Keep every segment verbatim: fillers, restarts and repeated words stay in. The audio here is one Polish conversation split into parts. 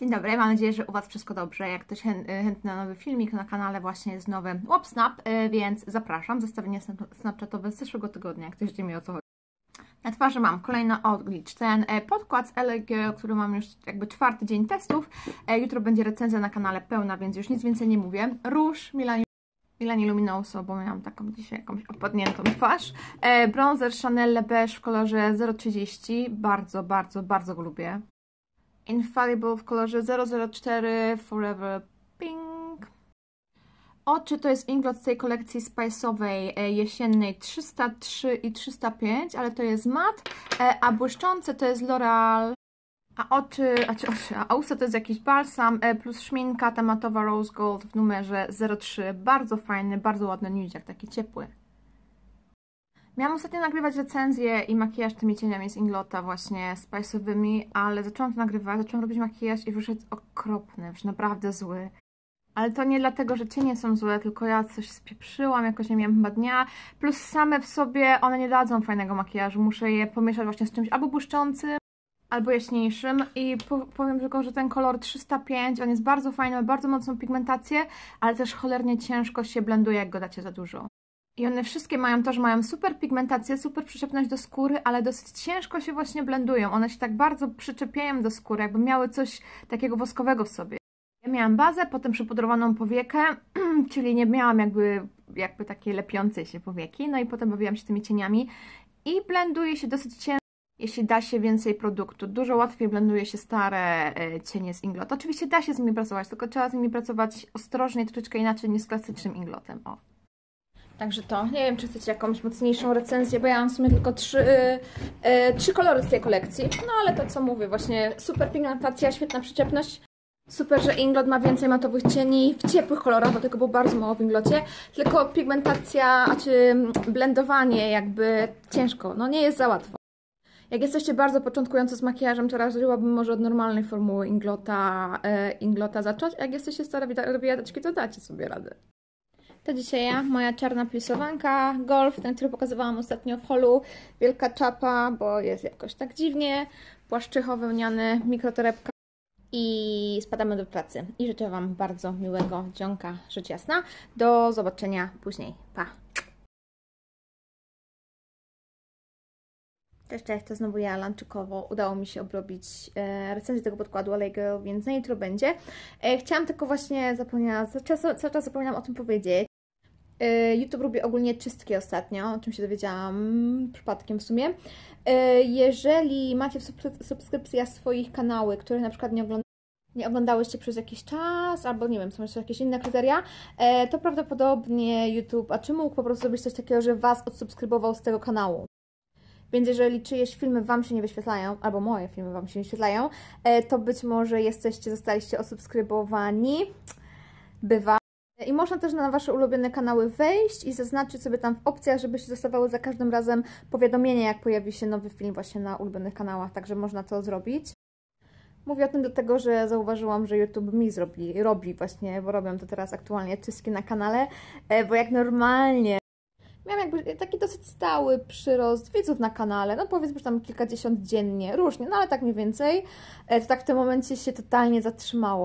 Dzień dobry, mam nadzieję, że u Was wszystko dobrze. Jak ktoś chętny na nowy filmik, na kanale właśnie jest nowy WhopSnap, więc zapraszam. Zestawienie snapchatowe z zeszłego tygodnia, jak ktoś wie mi o co chodzi. Na twarzy mam kolejny odglicz, ten podkład z L A Girl, który mam już jakby czwarty dzień testów. Jutro będzie recenzja na kanale pełna, więc już nic więcej nie mówię. Róż Milani, Milani Luminoso, bo miałam taką dzisiaj jakąś opadniętą twarz. Bronzer Chanel Le Beige w kolorze zero trzydzieści, bardzo, bardzo, bardzo go lubię. Infallible w kolorze zero zero cztery Forever Pink. Oczy to jest inglot z tej kolekcji spice'owej jesiennej trzysta trzy i trzysta pięć, ale to jest mat, a błyszczące to jest L'Oreal, a oczy, a, czy oczy, a usta to jest jakiś balsam plus szminka tematowa Rose Gold w numerze zero trzy. Bardzo fajny, bardzo ładny nudziak, taki ciepły. Miałam ostatnio nagrywać recenzję i makijaż tymi cieniami z Inglota właśnie spice'owymi, ale zaczęłam to nagrywać, zaczęłam robić makijaż i wyszedł okropny, już naprawdę zły. Ale to nie dlatego, że cienie są złe, tylko ja coś spieprzyłam, jakoś nie miałam chyba dnia. Plus same w sobie one nie dadzą fajnego makijażu, muszę je pomieszać właśnie z czymś albo błyszczącym, albo jaśniejszym. I powiem tylko, że ten kolor trzysta pięć, on jest bardzo fajny, ma bardzo mocną pigmentację, ale też cholernie ciężko się blenduje, jak go dacie za dużo. I one wszystkie mają to, że mają super pigmentację, super przyczepność do skóry, ale dosyć ciężko się właśnie blendują. One się tak bardzo przyczepiają do skóry, jakby miały coś takiego woskowego w sobie. Ja miałam bazę, potem przypudrowaną powiekę, czyli nie miałam jakby, jakby takiej lepiącej się powieki, no i potem bawiłam się tymi cieniami i blenduje się dosyć ciężko, jeśli da się więcej produktu. Dużo łatwiej blenduje się stare cienie z Inglot. Oczywiście da się z nimi pracować, tylko trzeba z nimi pracować ostrożnie, troszeczkę inaczej niż z klasycznym Inglotem. O. Także to, nie wiem, czy chcecie jakąś mocniejszą recenzję, bo ja mam w sumie tylko trzy, yy, trzy kolory z tej kolekcji. No ale to co mówię, właśnie super pigmentacja, świetna przyczepność. Super, że Inglot ma więcej matowych cieni w ciepłych kolorach, bo tego było bardzo mało w Inglocie. Tylko pigmentacja, a czy blendowanie jakby ciężko, no nie jest za łatwo. Jak jesteście bardzo początkujący z makijażem, to radziłabym może od normalnej formuły Inglota, yy, Inglota zacząć. Jak jesteście stare robiadaczki, to dacie sobie radę. To dzisiaj ja, moja czarna plisowanka, Golf, ten, który pokazywałam ostatnio w holu, wielka czapa, bo jest jakoś tak dziwnie, płaszczycho wełniany, mikrotorebka i spadamy do pracy. I życzę Wam bardzo miłego dzionka, rzecz jasna. Do zobaczenia później. Pa! Cześć, cześć, to znowu ja, lanczykowo. Udało mi się obrobić e, recenzję tego podkładu L A Girl, więc na jutro będzie. E, chciałam tylko właśnie, zapomniałam, cały czas, cały czas zapomniałam o tym powiedzieć. E, YouTube robi ogólnie czystki ostatnio, o czym się dowiedziałam przypadkiem w sumie. E, jeżeli macie w subskrypcjach swoich kanały, które na przykład nie oglądacie, nie oglądałyście przez jakiś czas, albo nie wiem, są jeszcze jakieś inne kryteria, e, to prawdopodobnie YouTube, a czy mógł po prostu zrobić coś takiego, że Was odsubskrybował z tego kanału. Więc jeżeli czyjeś filmy Wam się nie wyświetlają, albo moje filmy Wam się nie wyświetlają, to być może jesteście, zostaliście osubskrybowani. Bywa. I można też na Wasze ulubione kanały wejść i zaznaczyć sobie tam w opcjach, żebyście dostawały za każdym razem powiadomienie, jak pojawi się nowy film właśnie na ulubionych kanałach, także można to zrobić. Mówię o tym dlatego, że zauważyłam, że YouTube mi zrobi, robi właśnie, bo robią to teraz aktualnie czystki na kanale, bo jak normalnie miałam jakby taki dosyć stały przyrost widzów na kanale, no powiedzmy, że tam kilkadziesiąt dziennie, różnie, no ale tak mniej więcej, to tak w tym momencie się totalnie zatrzymało.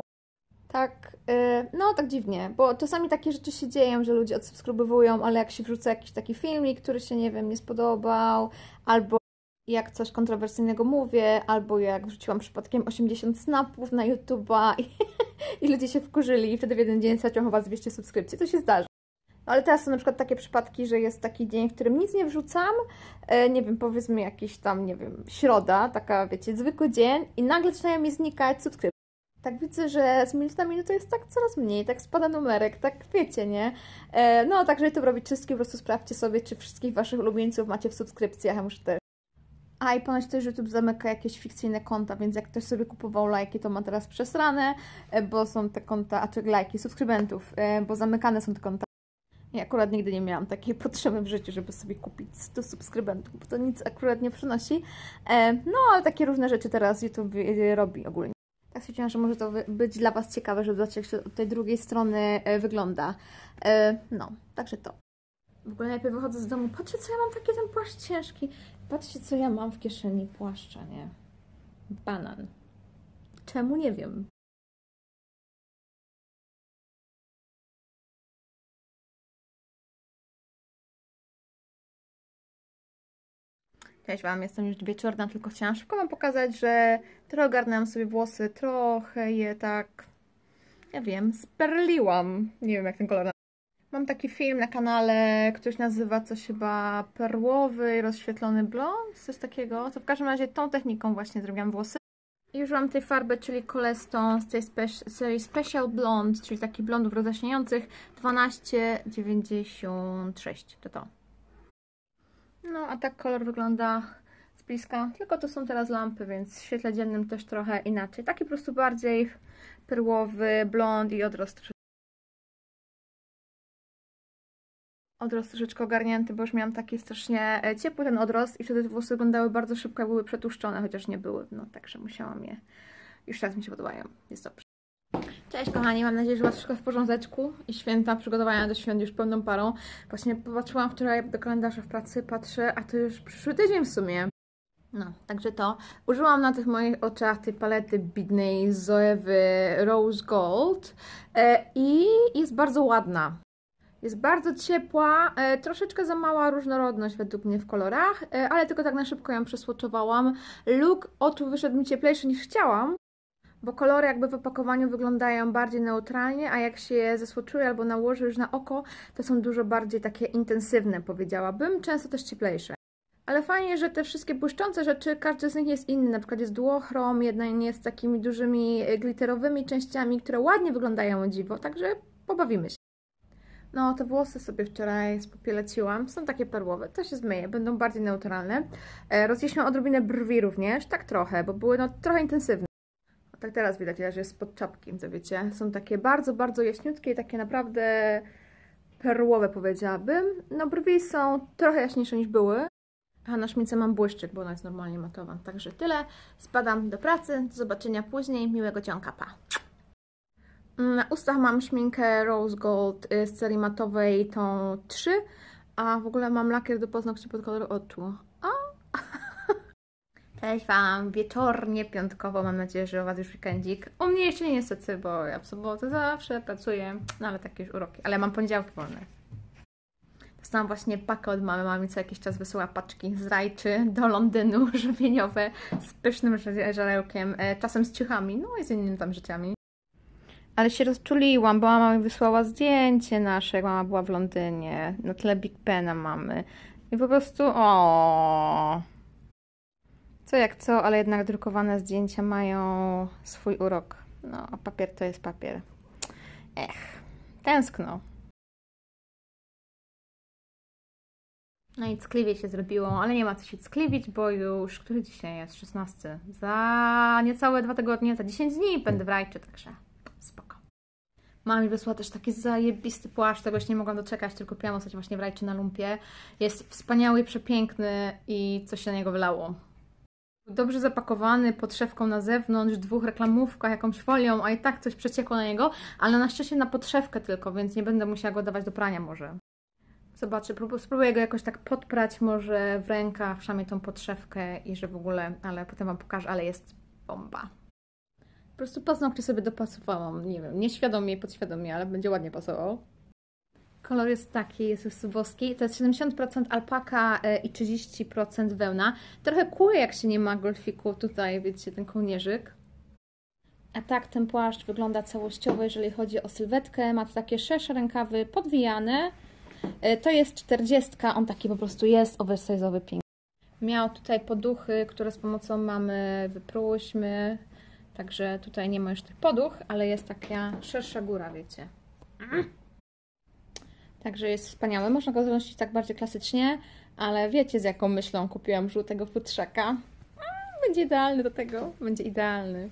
Tak, no tak dziwnie, bo czasami takie rzeczy się dzieją, że ludzie odsubskrybowują, ale jak się wrzuca jakiś taki filmik, który się, nie wiem, nie spodobał, albo jak coś kontrowersyjnego mówię, albo jak wrzuciłam przypadkiem osiemdziesiąt snapów na YouTube'a i, i ludzie się wkurzyli i wtedy w jeden dzień straciłam chyba dwieście subskrypcji, to się zdarzy. No ale teraz są na przykład takie przypadki, że jest taki dzień, w którym nic nie wrzucam, e, nie wiem, powiedzmy jakiś tam, nie wiem, środa, taka, wiecie, zwykły dzień i nagle zaczynają mi znikać subskrypcje. Tak widzę, że z minuty na minutę jest tak coraz mniej, tak spada numerek, tak wiecie, nie? E, no, także YouTube robi czystki, po prostu sprawdźcie sobie, czy wszystkich Waszych ulubieńców macie w subskrypcjach, ja muszę też. A i ponoć też YouTube zamyka jakieś fikcyjne konta, więc jak ktoś sobie kupował lajki, to ma teraz przesrane, bo są te konta, a czy lajki subskrybentów, e, bo zamykane są te konta. Ja akurat nigdy nie miałam takiej potrzeby w życiu, żeby sobie kupić sto subskrybentów, bo to nic akurat nie przynosi. E, no, ale takie różne rzeczy teraz YouTube robi ogólnie. Tak stwierdziłam, że może to być dla Was ciekawe, żeby zobaczyć, jak się od tej drugiej strony wygląda. E, no, także to. W ogóle najpierw wychodzę z domu, patrzcie, co ja mam, taki ten płaszcz ciężki. Patrzcie, co ja mam w kieszeni płaszcza, nie? Banan. Czemu? Nie wiem. Cześć Wam, jestem już wieczorna, tylko chciałam szybko Wam pokazać, że trochę ogarnęłam sobie włosy, trochę je tak, ja wiem, sperliłam. Nie wiem jak ten kolor. Mam taki film na kanale, który się nazywa coś chyba perłowy, rozświetlony blond, coś takiego. To w każdym razie tą techniką właśnie zrobiłam włosy. I użyłam tej farby, czyli Colestone z tej spe serii Special Blonde, czyli takich blondów roześniających, dwanaście dziewięćdziesiąt sześć, to to. No, a tak kolor wygląda z bliska, tylko to są teraz lampy, więc w świetle dziennym też trochę inaczej. Taki po prostu bardziej perłowy, blond i odrost troszeczkę. Odrost troszeczkę ogarnięty, bo już miałam taki strasznie ciepły ten odrost i wtedy te włosy wyglądały bardzo szybko, jak były przetłuszczone, chociaż nie były, no także musiałam je. Już teraz mi się podobają, jest dobrze. Cześć kochani, mam nadzieję, że Was wszystko w porządeczku i święta, przygotowania do świąt już pełną parą. Właśnie popatrzyłam wczoraj do kalendarza w pracy, patrzę, a to już przyszły tydzień w sumie. No, także to. Użyłam na tych moich oczach tej palety bidnej Zoewy Rose Gold e, i jest bardzo ładna. Jest bardzo ciepła, e, troszeczkę za mała różnorodność według mnie w kolorach, e, ale tylko tak na szybko ją przesłoczowałam. Look oczu wyszedł mi cieplejszy niż chciałam, bo kolory jakby w opakowaniu wyglądają bardziej neutralnie, a jak się je zesłoczuje albo nałoży już na oko, to są dużo bardziej takie intensywne, powiedziałabym, często też cieplejsze. Ale fajnie, że te wszystkie błyszczące rzeczy, każdy z nich jest inny, na przykład jest duochrom, jeden jest z takimi dużymi glitterowymi częściami, które ładnie wyglądają o dziwo, także pobawimy się. No, te włosy sobie wczoraj spopieleciłam, są takie perłowe, to się zmyje, będą bardziej neutralne. E, rozjaśniłam odrobinę brwi również, tak trochę, bo były no trochę intensywne. No, tak teraz widać, że jest spod czapki, to wiecie, są takie bardzo, bardzo jaśniutkie i takie naprawdę perłowe, powiedziałabym. No, brwi są trochę jaśniejsze niż były. A na szmince mam błyszczyk, bo ona jest normalnie matowa. Także tyle. Spadam do pracy. Do zobaczenia później. Miłego dzionka. Pa. Na ustach mam szminkę Rose Gold z serii matowej, tą trzy. A w ogóle mam lakier do paznokci pod kolor oczu. O! Cześć Wam. Wieczornie, piątkowo. Mam nadzieję, że u Was już weekendzik. U mnie jeszcze nie niestety, bo ja w sobotę zawsze pracuję. No ale takie już uroki. Ale mam poniedziałki wolne. Dostałam właśnie pakę od mamy, mama mi co jakiś czas wysyła paczki z rajczy do Londynu, żywieniowe, z pysznym żarełkiem, czasem z ciuchami, no i z innymi tam rzeczami. Ale się rozczuliłam, bo mama mi wysłała zdjęcie nasze, jak mama była w Londynie, na tle Big Bena mamy. I po prostu, o. Co jak co, ale jednak drukowane zdjęcia mają swój urok. No, a papier to jest papier. Ech, tęskno. No i ckliwie się zrobiło, ale nie ma co się ckliwić, bo już, który dzisiaj jest? szesnasty. Za niecałe dwa tygodnie, za dziesięć dni będę w rajczy, także spoko. Mama mi wysłała też taki zajebisty płaszcz, tego się nie mogłam doczekać, tylko kupiłam ostatnio właśnie w rajczy na lumpie. Jest wspaniały, przepiękny i coś się na niego wylało. Dobrze zapakowany, pod szewką na zewnątrz, dwóch reklamówkach, jakąś folią, a i tak coś przeciekło na niego, ale na szczęście na podszewkę tylko, więc nie będę musiała go dawać do prania może. Zobaczę, spróbuję go jakoś tak podprać może w rękach, przynajmniej tą podszewkę i że w ogóle, ale potem Wam pokażę, ale jest bomba. Po prostu paznokcie sobie dopasowałam, nie wiem, nieświadomie, podświadomie, ale będzie ładnie pasował. Kolor jest taki, jest już boski, to jest siedemdziesiąt procent alpaka i trzydzieści procent wełna. Trochę kłuje, jak się nie ma golfiku, tutaj wiecie, ten kołnierzyk. A tak ten płaszcz wygląda całościowo, jeżeli chodzi o sylwetkę. Ma tu takie szersze rękawy podwijane. To jest czterdziestka, on taki po prostu jest oversize'owy, piękny. Miał tutaj poduchy, które z pomocą mamy wyprułyśmy, także tutaj nie ma już tych poduch, ale jest taka szersza góra, wiecie. Także jest wspaniały, można go zanosić tak bardziej klasycznie, ale wiecie z jaką myślą kupiłam żółtego futrzaka. Będzie idealny do tego, będzie idealny.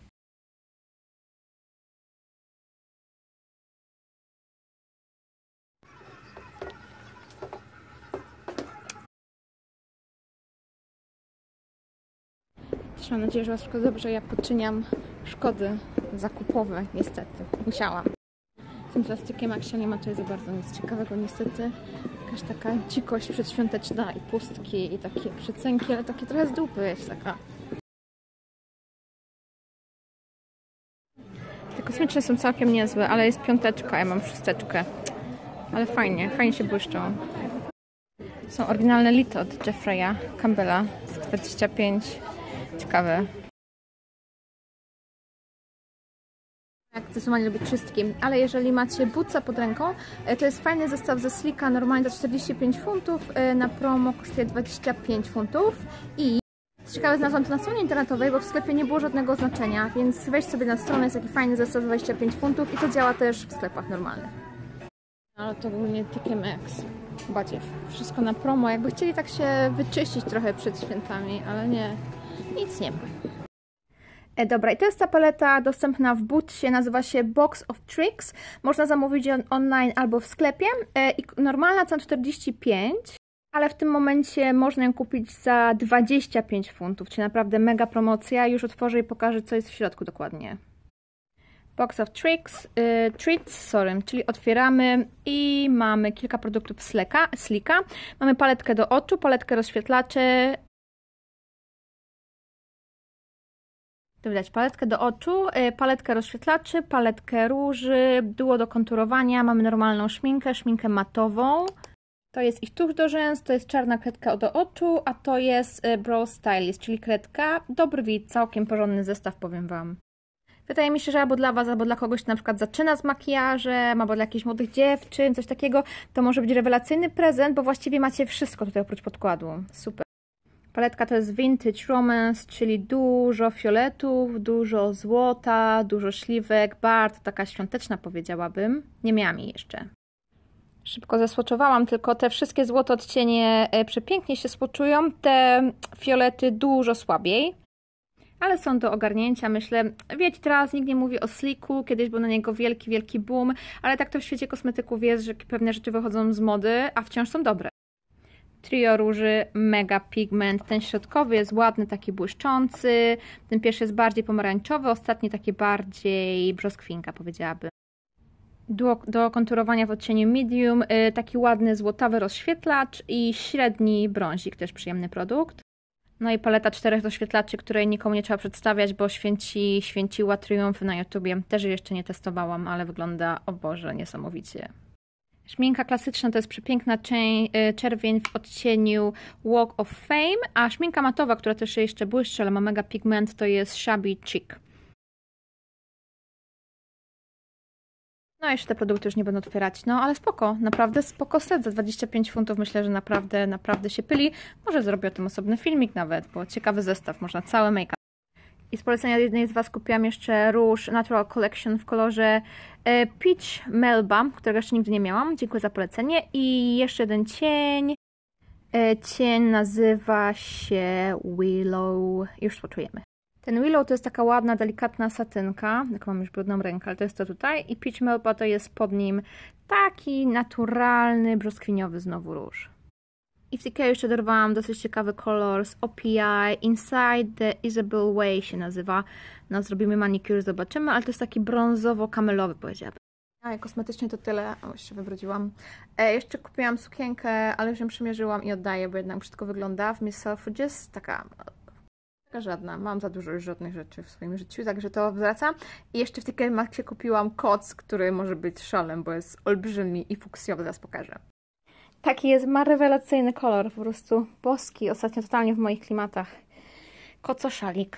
Też mam nadzieję, że Was wszystko dobrze. Ja podczyniam szkody zakupowe, niestety. Musiałam. Z tym plastikiem, jak się nie ma tutaj za bardzo nic ciekawego, niestety. Jakaś taka dzikość przedświąteczna i pustki i takie przecenki, ale takie trochę z dupy jest taka. Te kosmiczne są całkiem niezłe, ale jest piąteczka, ja mam szósteczkę. Ale fajnie, fajnie się błyszczą. Są oryginalne lity od Jeffreya Campbella z dwadzieścia pięć. Ciekawe. Jak zdecydowanie lubię czystki, ale jeżeli macie butsa pod ręką, to jest fajny zestaw ze Sleeka, normalnie za czterdzieści pięć funtów, na promo kosztuje dwadzieścia pięć funtów i co ciekawe, znalazłam to na stronie internetowej, bo w sklepie nie było żadnego oznaczenia, więc wejdź sobie na stronę, jest taki fajny zestaw za dwadzieścia pięć funtów i to działa też w sklepach normalnych. Ale to ogólnie T K Maxx. Badziew. Wszystko na promo, jakby chcieli tak się wyczyścić trochę przed świętami, ale nie, nic nie ma. E, dobra, i to jest ta paleta dostępna w Butsie, nazywa się Box of Tricks. Można zamówić ją online albo w sklepie. E, i normalna cena czterdzieści pięć, ale w tym momencie można ją kupić za dwadzieścia pięć funtów, czyli naprawdę mega promocja. Już otworzę i pokażę, co jest w środku dokładnie. Box of Tricks, y, Treats, sorry, czyli otwieramy i mamy kilka produktów Sleeka, Sleeka. Mamy paletkę do oczu, paletkę rozświetlaczy. Tu widać paletkę do oczu, y, paletkę rozświetlaczy, paletkę róży, duo do konturowania. Mamy normalną szminkę, szminkę matową. To jest ich tusz do rzęs, to jest czarna kredka do oczu, a to jest y, Brow Stylist, czyli kredka do brwi. Całkiem porządny zestaw, powiem Wam. Wydaje mi się, że albo dla Was, albo dla kogoś, kto na przykład zaczyna z makijażem, albo dla jakichś młodych dziewczyn, coś takiego, to może być rewelacyjny prezent, bo właściwie macie wszystko tutaj oprócz podkładu. Super. Paletka to jest Vintage Romance, czyli dużo fioletów, dużo złota, dużo śliwek, bardzo taka świąteczna, powiedziałabym. Nie miałam jej jeszcze. Szybko zasłoczowałam, tylko te wszystkie złote odcienie przepięknie się słoczują, te fiolety dużo słabiej. Ale są do ogarnięcia, myślę. Wiecie, teraz nikt nie mówi o Sleeku, kiedyś był na niego wielki, wielki boom, ale tak to w świecie kosmetyków jest, że pewne rzeczy wychodzą z mody, a wciąż są dobre. Trio róży, mega pigment, ten środkowy jest ładny, taki błyszczący, ten pierwszy jest bardziej pomarańczowy, ostatni taki bardziej brzoskwinka, powiedziałabym. Do, do konturowania w odcieniu medium, taki ładny złotawy rozświetlacz i średni brązik, też przyjemny produkt. No i paleta czterech doświetlaczy, której nikomu nie trzeba przedstawiać, bo święci, święciła triumfy na YouTubie. Też jej jeszcze nie testowałam, ale wygląda, o Boże, niesamowicie. Szminka klasyczna to jest przepiękna czerwień w odcieniu Walk of Fame, a szminka matowa, która też jeszcze błyszczy, ale ma mega pigment, to jest Shabby Chic. No jeszcze te produkty już nie będę otwierać, no ale spoko, naprawdę spoko set za dwadzieścia pięć funtów, myślę, że naprawdę, naprawdę się pyli. Może zrobię o tym osobny filmik nawet, bo ciekawy zestaw, można cały make-up. I z polecenia jednej z Was kupiłam jeszcze róż Natural Collection w kolorze Peach Melba, którego jeszcze nigdy nie miałam, dziękuję za polecenie. I jeszcze jeden cień, cień nazywa się Willow, już poczujemy. Ten Willow to jest taka ładna, delikatna satynka, jak mam już brudną rękę, ale to jest to tutaj. I Peach Melba to jest pod nim taki naturalny, brzoskwiniowy znowu róż. I w Ikea jeszcze dorwałam dosyć ciekawy kolor z O P I, Inside the Isabel Way się nazywa. No zrobimy manicure, zobaczymy, ale to jest taki brązowo-kamelowy, powiedziałabym. A kosmetycznie to tyle. O, jeszcze wybrudziłam. E, jeszcze kupiłam sukienkę, ale już ją przymierzyłam i oddaję, bo jednak brzydko wygląda. W Miss Selfridges, taka... Taka żadna. Mam za dużo już żadnych rzeczy w swoim życiu, także to wraca. I jeszcze w T K Maxxie kupiłam koc, który może być szalem, bo jest olbrzymi i fuksjowy, zaraz pokażę. Taki jest, ma rewelacyjny kolor, po prostu boski, ostatnio totalnie w moich klimatach. Kocoszalik.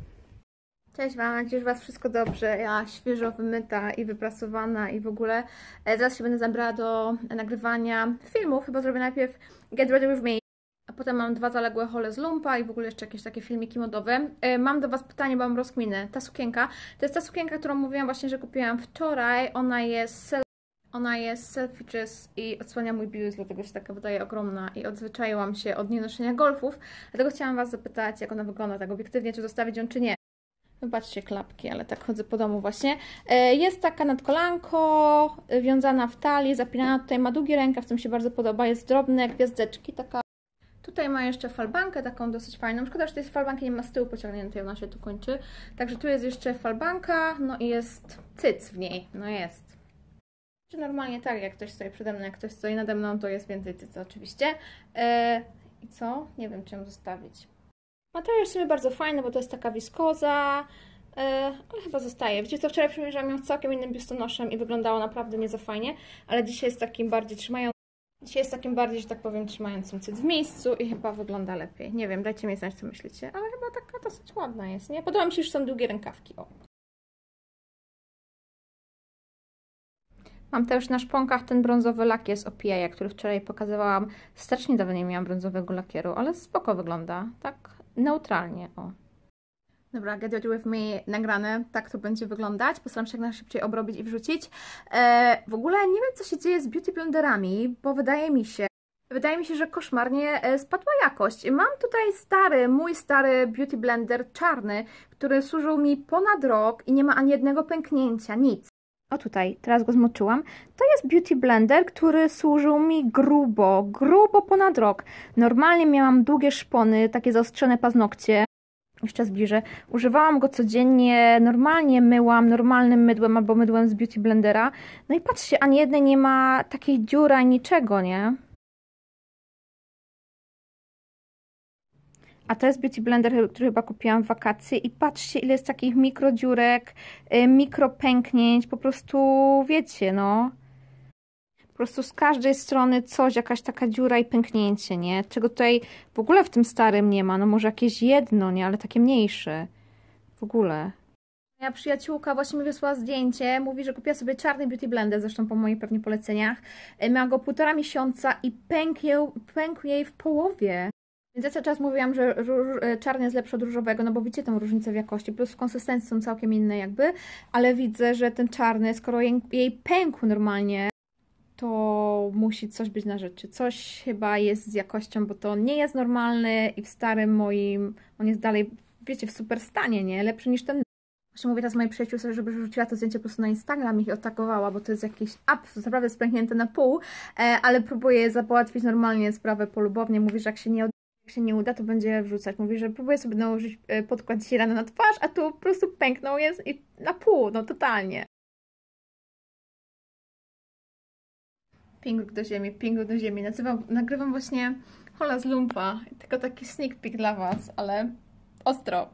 Cześć Wam, mam nadzieję, że Was wszystko dobrze. Ja świeżo wymyta i wyprasowana i w ogóle. Zaraz się będę zabrała do nagrywania filmów. Chyba zrobię najpierw Get Ready With Me, a potem mam dwa zaległe hole z lumpa i w ogóle jeszcze jakieś takie filmiki modowe. Mam do Was pytanie, bo mam rozkminę. Ta sukienka, to jest ta sukienka, którą mówiłam właśnie, że kupiłam wczoraj. Ona jest Ona jest Selfridges i odsłania mój biust, dlatego się taka wydaje ogromna i odzwyczaiłam się od nienoszenia golfów. Dlatego chciałam Was zapytać, jak ona wygląda tak obiektywnie, czy zostawić ją, czy nie. Wybaczcie klapki, ale tak chodzę po domu właśnie. Jest taka nad kolanko, wiązana w talii, zapinana. Tutaj ma długi rękaw, w tym się bardzo podoba. Jest drobne gwiazdeczki, taka. Tutaj ma jeszcze falbankę, taką dosyć fajną. Szkoda, że tej falbanki nie ma z tyłu pociągniętej, ona się tu kończy. Także tu jest jeszcze falbanka, no i jest cyc w niej, no jest. Czy normalnie tak, jak ktoś stoi przede mną, jak ktoś stoi nade mną, to jest więcej cyca oczywiście. Yy, I co? Nie wiem, czy ją zostawić. Materiał jest w sumie bardzo fajny, bo to jest taka wiskoza, yy, ale chyba zostaje. Wiecie co, wczoraj przymierzałam ją z całkiem innym biustonoszem i wyglądało naprawdę nie za fajnie, ale dzisiaj jest takim bardziej trzymają. Dzisiaj jest takim bardziej, że tak powiem, trzymającym cyt w miejscu i chyba wygląda lepiej. Nie wiem, dajcie mi znać, co myślicie, ale chyba taka dosyć ładna jest, nie? Podoba mi się, że są długie rękawki, o. Mam też na szponkach ten brązowy lakier z O P I, który wczoraj pokazywałam. Strasznie dawno nie miałam brązowego lakieru, ale spoko wygląda. Tak neutralnie, o. Dobra, Get Ready With Me nagrane, tak to będzie wyglądać. Postaram się jak najszybciej obrobić i wrzucić. E, w ogóle nie wiem, co się dzieje z beauty blenderami, bo wydaje mi się, wydaje mi się, że koszmarnie spadła jakość. Mam tutaj stary, mój stary beauty blender czarny, który służył mi ponad rok i nie ma ani jednego pęknięcia, nic. O tutaj, teraz go zmoczyłam. To jest beauty blender, który służył mi grubo, grubo ponad rok. Normalnie miałam długie szpony, takie zaostrzone paznokcie. Jeszcze zbliżę. Używałam go codziennie, normalnie myłam, normalnym mydłem albo mydłem z beauty blendera. No i patrzcie, ani jednej nie ma takiej dziury, ani niczego, nie? A to jest beauty blender, który chyba kupiłam w wakacje i patrzcie, ile jest takich mikrodziurek, mikropęknięć, po prostu wiecie, no. Po prostu z każdej strony coś, jakaś taka dziura i pęknięcie, nie? Czego tutaj w ogóle w tym starym nie ma, no może jakieś jedno, nie? Ale takie mniejsze. W ogóle. Moja przyjaciółka właśnie mi wysłała zdjęcie, mówi, że kupiła sobie czarny beauty blender, zresztą po moich pewnie poleceniach. Miała go półtora miesiąca i pękł, pękł jej w połowie. Więc ja cały czas mówiłam, że róż, czarny jest lepszy od różowego, no bo widzicie tą różnicę w jakości, plus w konsystencji są całkiem inne jakby, ale widzę, że ten czarny, skoro jej, jej pękł normalnie, to musi coś być na rzeczy. Coś chyba jest z jakością, bo to nie jest normalny i w starym moim, on jest dalej, wiecie, w super stanie, nie? Lepszy niż ten. Właśnie mówię teraz mojej przyjaciółce, żeby wrzuciła to zdjęcie po prostu na Instagram i ich odtagowała, bo to jest jakiś up, to naprawdę spręchnięte na pół, ale próbuję załatwić normalnie sprawę polubownie. Mówi, że jak się nie Jak się nie uda, to będzie wrzucać. Mówi, że próbuje sobie nałożyć podkład sierany na twarz, a tu po prostu pęknął jest i na pół, no totalnie. Pingurk do ziemi, pingurk do ziemi. Nazywam, nagrywam właśnie Hola z Lumpa. Tylko taki sneak peek dla Was, ale ostro.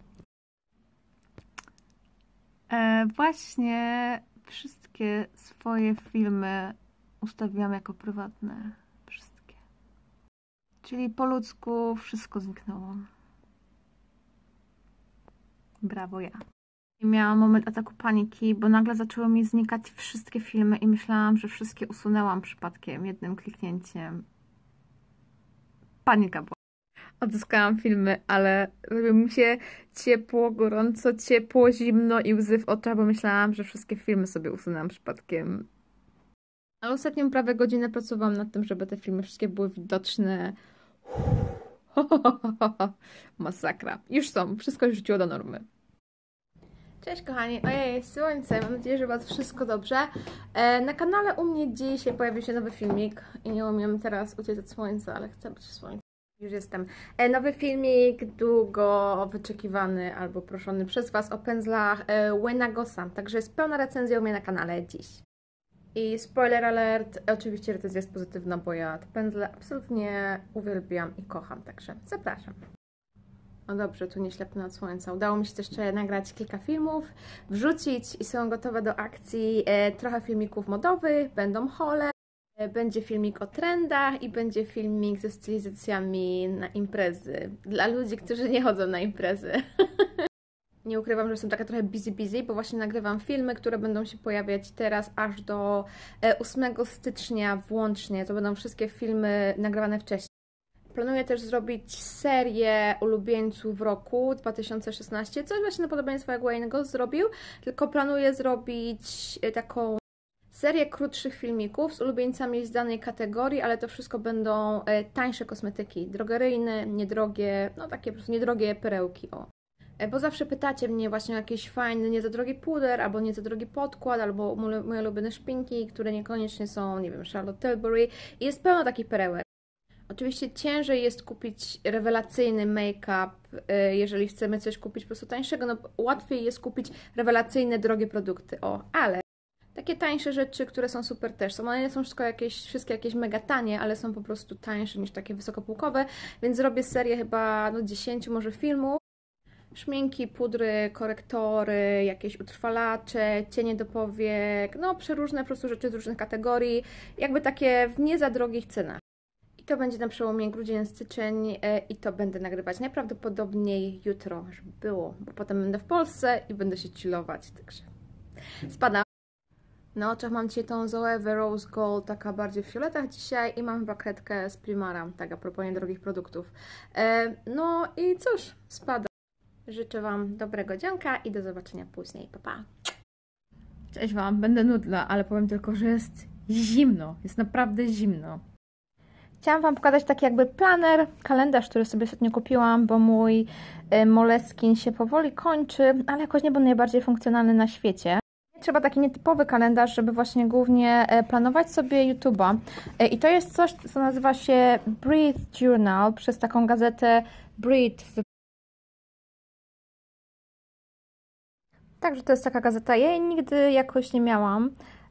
E, właśnie wszystkie swoje filmy ustawiłam jako prywatne. Wszystkie. Czyli po ludzku wszystko zniknęło. Brawo ja. I miałam moment ataku paniki, bo nagle zaczęły mi znikać wszystkie filmy i myślałam, że wszystkie usunęłam przypadkiem, jednym kliknięciem. Panika była. Odzyskałam filmy, ale robiło mi się ciepło, gorąco, ciepło, zimno i łzy w oczach, bo myślałam, że wszystkie filmy sobie usunęłam przypadkiem. Ale ostatnią prawie godzinę pracowałam nad tym, żeby te filmy wszystkie były widoczne. Masakra. Już są. Wszystko już wróciło do normy. Cześć kochani, ojej, słońce, mam nadzieję, że Was wszystko dobrze. E, na kanale u mnie dzisiaj pojawił się nowy filmik i nie umiem teraz uciec od słońca, ale chcę być w słońcu. Już jestem. E, nowy filmik, długo wyczekiwany albo proszony przez Was o pędzlach e, Wayne także jest pełna recenzja u mnie na kanale dziś. I spoiler alert, oczywiście recenzja jest pozytywna, bo ja te pędzle absolutnie uwielbiam i kocham, także zapraszam. No dobrze, tu nie ślepnę od słońca. Udało mi się też jeszcze nagrać kilka filmów, wrzucić i są gotowe do akcji. E, trochę filmików modowych, będą haule, e, będzie filmik o trendach i będzie filmik ze stylizacjami na imprezy. Dla ludzi, którzy nie chodzą na imprezy. Nie ukrywam, że jestem taka trochę busy busy, bo właśnie nagrywam filmy, które będą się pojawiać teraz aż do ósmego stycznia włącznie. To będą wszystkie filmy nagrywane wcześniej. Planuję też zrobić serię ulubieńców roku dwa tysiące szesnastego, coś właśnie na podobieństwo jak Wayne'ego zrobił, tylko planuję zrobić taką serię krótszych filmików z ulubieńcami z danej kategorii, ale to wszystko będą tańsze kosmetyki, drogeryjne, niedrogie, no takie po prostu niedrogie perełki, o. Bo zawsze pytacie mnie właśnie o jakiś fajny, nie za drogi puder, albo nie za drogi podkład, albo moje ulubione szpinki, które niekoniecznie są, nie wiem, Charlotte Tilbury. I jest pełno takich perełek. Oczywiście ciężej jest kupić rewelacyjny make-up, jeżeli chcemy coś kupić po prostu tańszego, no łatwiej jest kupić rewelacyjne, drogie produkty, o, ale takie tańsze rzeczy, które są super też są. One nie są wszystko jakieś, wszystkie jakieś mega tanie, ale są po prostu tańsze niż takie wysokopółkowe, więc zrobię serię chyba no, dziesięć może filmów. Szminki, pudry, korektory, jakieś utrwalacze, cienie do powiek, no przeróżne po prostu rzeczy z różnych kategorii, jakby takie w nie za drogich cenach. I to będzie na przełomie grudzień-styczeń i to będę nagrywać najprawdopodobniej jutro, żeby było, bo potem będę w Polsce i będę się chillować, także spadam. Na oczach mam dzisiaj tą Zoewe Rose Gold, taka bardziej w fioletach dzisiaj i mam chyba kredkę z Primara, tak a propos niedrogich produktów. E, no i cóż, spadam. Życzę Wam dobrego dzianka i do zobaczenia później. Pa, pa. Cześć Wam, będę nudna, ale powiem tylko, że jest zimno, jest naprawdę zimno. Chciałam Wam pokazać taki jakby planer, kalendarz, który sobie ostatnio kupiłam, bo mój Moleskine się powoli kończy, ale jakoś nie był najbardziej funkcjonalny na świecie. Trzeba taki nietypowy kalendarz, żeby właśnie głównie planować sobie YouTube'a. I to jest coś, co nazywa się Breathe Journal przez taką gazetę Breathe. Także to jest taka gazeta. Ja jej nigdy jakoś nie miałam,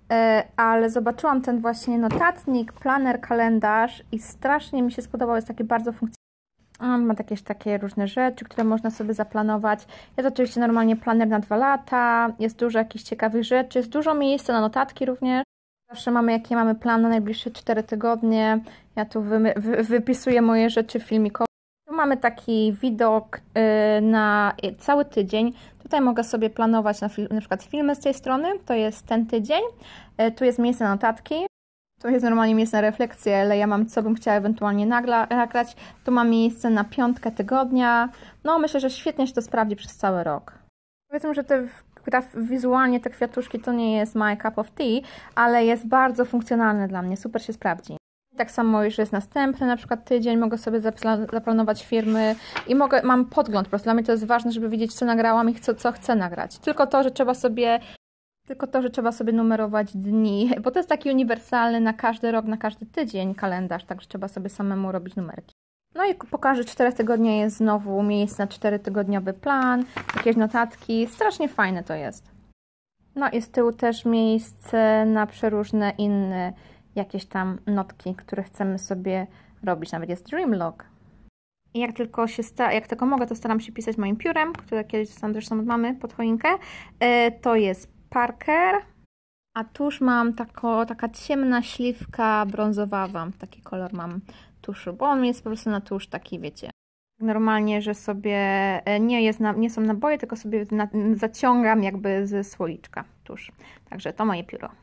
ale zobaczyłam ten właśnie notatnik, planer, kalendarz i strasznie mi się spodobał. Jest taki bardzo funkcjonalny. On ma jakieś takie różne rzeczy, które można sobie zaplanować. Jest oczywiście normalnie planer na dwa lata, jest dużo jakichś ciekawych rzeczy, jest dużo miejsca na notatki również. Zawsze mamy, jakie mamy plan na najbliższe cztery tygodnie. Ja tu wy, wy, wypisuję moje rzeczy filmikowe. Tu mamy taki widok yy, na cały tydzień. Tutaj mogę sobie planować na, fil na przykład filmy z tej strony, to jest ten tydzień. Yy, tu jest miejsce na notatki. Tu jest normalnie miejsce na refleksję, ale ja mam, co bym chciała ewentualnie nagrać. Tu mam miejsce na piątkę tygodnia. No myślę, że świetnie się to sprawdzi przez cały rok. Powiedzmy, że te, wizualnie te kwiatuszki to nie jest my cup of tea, ale jest bardzo funkcjonalne dla mnie, super się sprawdzi. Tak samo już jest następny na przykład tydzień, mogę sobie zaplanować firmy i mogę, mam podgląd, po prostu dla mnie to jest ważne, żeby wiedzieć, co nagrałam i co, co chcę nagrać. Tylko to, że trzeba sobie Tylko to, że trzeba sobie numerować dni, bo to jest taki uniwersalny na każdy rok, na każdy tydzień kalendarz, także trzeba sobie samemu robić numerki. No i po każdych czterech tygodniach jest znowu miejsce na czterotygodniowy plan, jakieś notatki, strasznie fajne to jest. No i z tyłu też miejsce na przeróżne inne jakieś tam notki, które chcemy sobie robić, nawet jest Dreamlog. I jak tylko się sta jak tylko mogę, to staram się pisać moim piórem, które kiedyś dostałam zresztą od mamy pod choinkę. To jest Parker, a tuż mam tako, taka ciemna śliwka brązowawa, taki kolor mam tuszu, bo on jest po prostu na tusz taki, wiecie. Normalnie, że sobie nie, jest na, nie są naboje, tylko sobie na, zaciągam jakby ze słoiczka tusz. Także to moje pióro.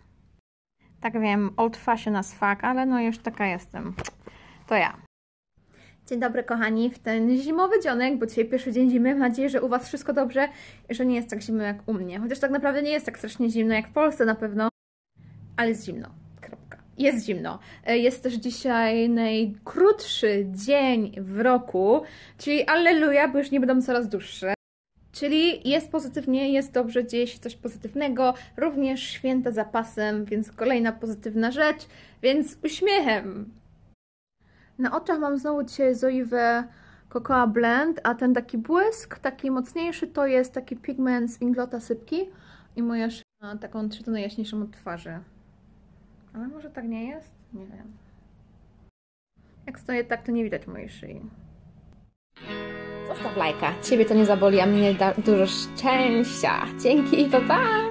Tak wiem, old fashion as fuck, ale no już taka jestem. To ja. Dzień dobry kochani, w ten zimowy dzionek, bo dzisiaj pierwszy dzień zimy, mam nadzieję, że u Was wszystko dobrze i że nie jest tak zimno jak u mnie. Chociaż tak naprawdę nie jest tak strasznie zimno jak w Polsce na pewno, ale jest zimno. Kropka. Jest zimno. Jest też dzisiaj najkrótszy dzień w roku, czyli alleluja, bo już nie będą coraz dłuższe. Czyli jest pozytywnie, jest dobrze, dzieje się coś pozytywnego, również święta za pasem, więc kolejna pozytywna rzecz, więc uśmiechem. Na oczach mam znowu dzisiaj Zoewe Cocoa Blend, a ten taki błysk, taki mocniejszy, to jest taki pigment z Inglota Sypki i moja szyja ma taką trzy tony jaśniejszą od twarzy. Ale może tak nie jest? Nie wiem. Jak stoję tak, to nie widać mojej szyi. Zostaw lajka. Ciebie to nie zaboli, a mnie da dużo szczęścia. Dzięki, pa pa!